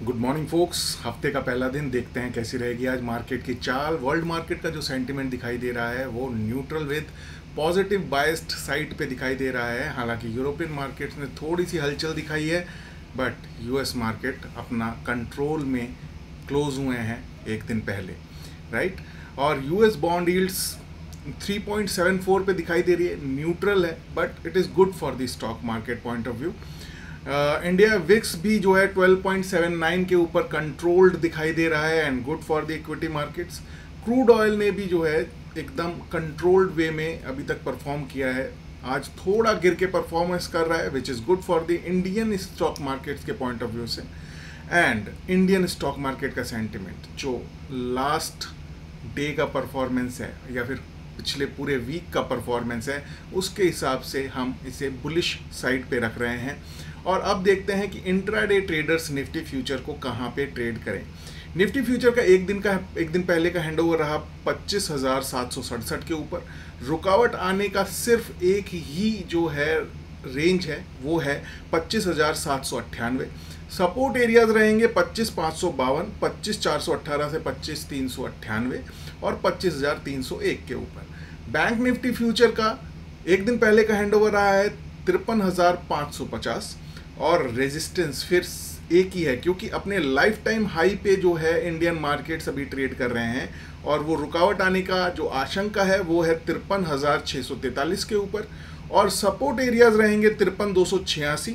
Good morning focus. हफ्ते का पहला दिन, देखते हैं कैसी रहेगी आज मार्केट की चाल। वर्ल्ड मार्केट का जो सेंटिमेंट दिखाई दे रहा है वो neutral with positive biased side पे दिखाई दे रहा है। हालांकि यूरोपियन मार्केट्स ने थोड़ी सी हलचल दिखाई है, बट यूएस मार्केट अपना कंट्रोल में क्लोज हुए हैं एक दिन पहले, राइट। और यूएस बॉन्ड यील्ड्स 3.74 पे दिखाई दे रही है, न्यूट्रल है, but it is good for the stock market point of view. India VIX भी जो है 12.79 के ऊपर कंट्रोल्ड दिखाई दे रहा है and good for the equity markets. Crude oil ने भी जो है एकदम कंट्रोल्ड वे में अभी तक परफॉर्म किया है, आज थोड़ा गिर के परफॉर्मेंस कर रहा है, which is good for the Indian stock markets के पॉइंट ऑफ व्यू से। एंड इंडियन स्टॉक मार्केट का सेंटिमेंट जो लास्ट डे का परफॉर्मेंस है या फिर पिछले पूरे वीक का परफॉर्मेंस है, उसके हिसाब से हम इसे बुलिश साइड पे रख रहे हैं। और अब देखते हैं कि इंट्राडे ट्रेडर्स निफ्टी फ्यूचर को कहाँ पे ट्रेड करें। निफ्टी फ्यूचर का एक दिन पहले का हैंडओवर रहा 25,767 के ऊपर। रुकावट आने का सिर्फ एक ही जो है रेंज है वो है 25,798। सपोर्ट एरियाज रहेंगे 25,552, 25,418 से 25,398 और 25,301 के ऊपर। बैंक निफ्टी फ्यूचर का एक दिन पहले का हैंडओवर रहा है 53,550 और रेजिस्टेंस फिर एक ही है, क्योंकि अपने लाइफ टाइम हाई पे जो है इंडियन मार्केट्स अभी ट्रेड कर रहे हैं और वो रुकावट आने का जो आशंका है वो है 53,643 के ऊपर। और सपोर्ट एरियाज रहेंगे 53,286,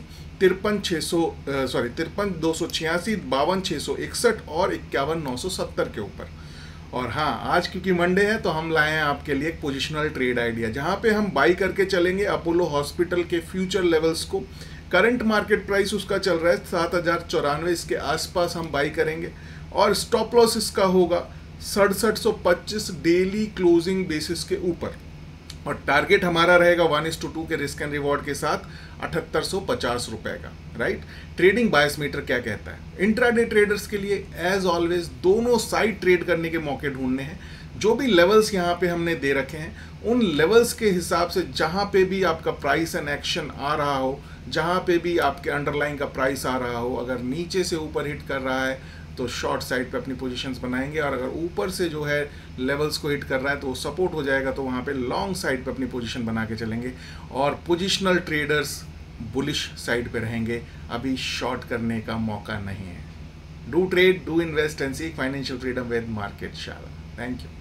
53,286, 52,661 और 51,970 के ऊपर। और हाँ, आज क्योंकि मंडे है तो हम लाए हैं आपके लिए एक पोजिशनल ट्रेड आइडिया, जहाँ पे हम बाई करके चलेंगे अपोलो हॉस्पिटल के फ्यूचर लेवल्स को। करंट मार्केट प्राइस उसका चल रहा है 7,094, इसके आसपास हम बाई करेंगे और स्टॉप लॉस इसका होगा 6725 डेली क्लोजिंग बेसिस के ऊपर। और टारगेट हमारा रहेगा 1:2 के रिस्क एंड रिवॉर्ड के साथ 7,850 रुपए का, राइट। ट्रेडिंग बायस मीटर क्या कहता है? इंट्राडे ट्रेडर्स के लिए एज ऑलवेज दोनों साइड ट्रेड करने के मौके ढूंढने हैं। जो भी लेवल्स यहाँ पे हमने दे रखे हैं उन लेवल्स के हिसाब से जहाँ पे भी आपका प्राइस एंड एक्शन आ रहा हो, जहाँ पे भी आपके अंडरलाइन का प्राइस आ रहा हो, अगर नीचे से ऊपर हिट कर रहा है तो शॉर्ट साइड पे अपनी पोजीशंस बनाएंगे, और अगर ऊपर से जो है लेवल्स को हिट कर रहा है तो वो सपोर्ट हो जाएगा, तो वहाँ पे लॉन्ग साइड पे अपनी पोजीशन बना के चलेंगे। और पोजिशनल ट्रेडर्स बुलिश साइड पे रहेंगे, अभी शॉर्ट करने का मौका नहीं है। Do trade, do invest and seek financial freedom with market Shala. Thank you.